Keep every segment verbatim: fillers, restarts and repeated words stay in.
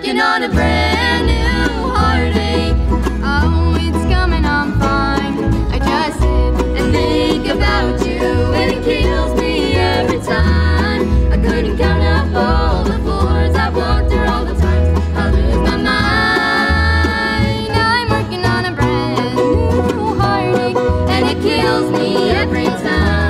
working on a brand new heartache. Oh, it's coming on fine. I just sit and think about you, and it kills me every time. I couldn't count up all the floors I've walked through, all the times I lose my mind. I'm working on a brand new heartache, and it kills me every time.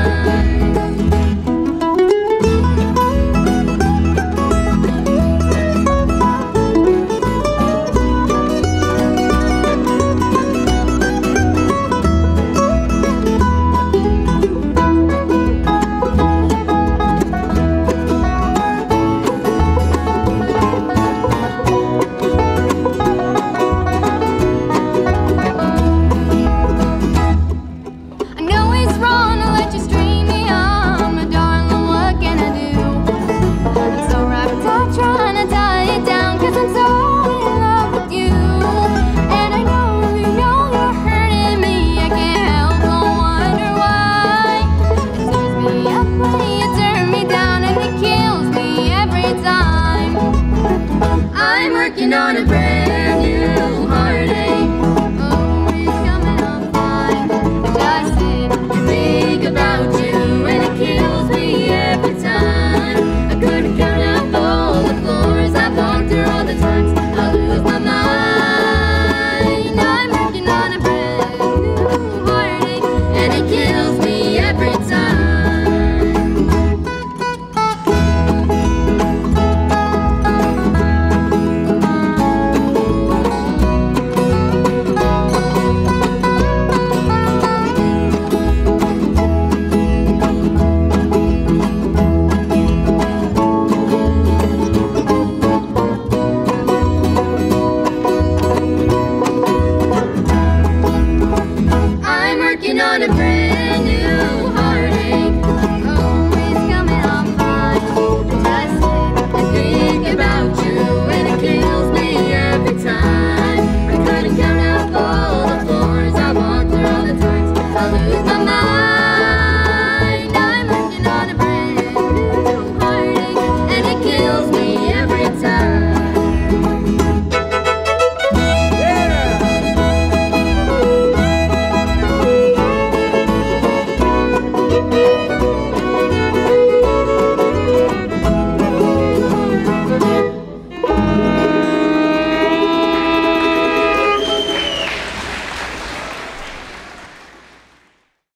Working on a brand new heartache. Oh, it's coming on fine. I just sit and think about you, and it kills me every time. I couldn't count up all the floors I've walked through, all the times I lose my mind. I'm working on a brand new heartache, and it kills me every time. On a brand new heartache. Oh, it's coming on fine. I just sit and think about you, and it kills me every time. I couldn't count up all the floors I walked through, all the times I lose my mind.